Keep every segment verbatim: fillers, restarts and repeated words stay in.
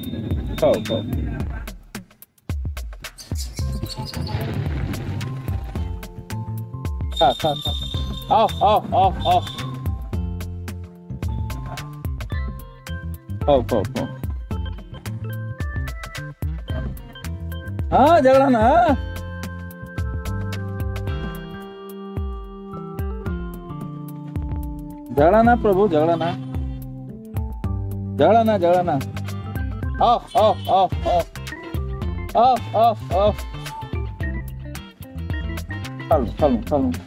खाओ खाओ। खा खा खा। आओ आओ आओ आओ। खाओ खाओ खाओ। हाँ झगड़ा ना। झगड़ा ना प्रभु, झगड़ा ना, झगड़ा ना, झगड़ा ना। आओ आओ आओ आओ आओ आओ आओ। खा लो खा लो खा लो।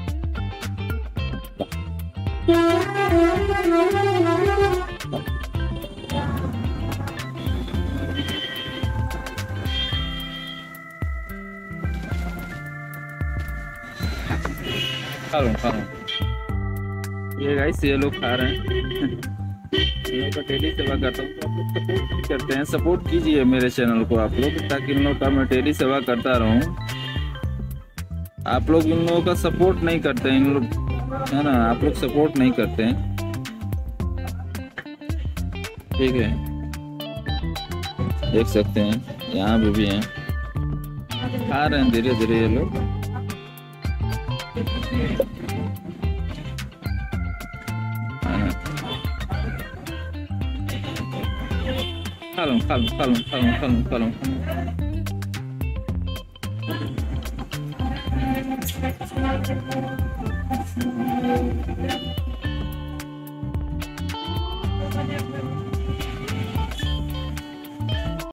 खा लो खा लो। ये गाइस ये लोग खा रहे हैं। इन लोग का डेली सेवा करता हूँ, तो आप लोग सपोर्ट नहीं करते हैं। सपोर्ट कीजिए मेरे चैनल को आप लोग, ताकि इन लोग का मैं डेली सेवा करता रहूँ। आप लोग इन लोगों का सपोर्ट नहीं करते हैं, इन लोग है ना, आप लोग सपोर्ट नहीं करते हैं। ठीक है, देख सकते हैं यहाँ भी भी हैं, खा रहे हैं धीरे धीरे ये लोग। खा लो खा लो खा लो खा लो खा लो खा लो।